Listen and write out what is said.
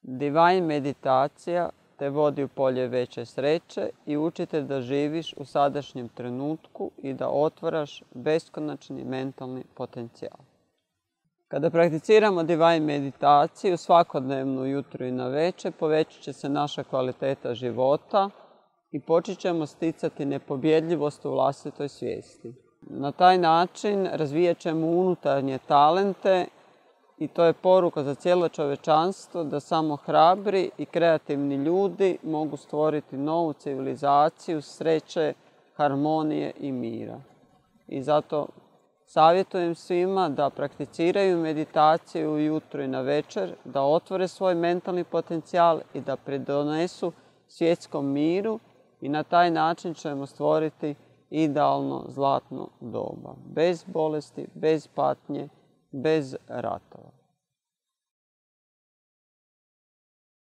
Divine meditacija te vodi u polje veće sreće i uči te da živiš u sadašnjem trenutku i da otvaraš beskonačni mentalni potencijal. Kada prakticiramo Divine meditaciju svakodnevno ujutro i navečer, povećat će se naša kvaliteta života i počet ćemo sticati nepobjedljivost u vlastitoj svijesti. Na taj način razvijat ćemo unutarnje talente i to je poruka za cijelo čovječanstvo da samo hrabri i kreativni ljudi mogu stvoriti novu civilizaciju sreće, harmonije i mira. I zato savjetujem svima da prakticiraju meditaciju ujutro i navečer, da otvore svoj mentalni potencijal i da pridonesu svjetskom miru i na taj način ćemo stvoriti idealno zlatno doba. Bez bolesti, bez patnje, bez ratova.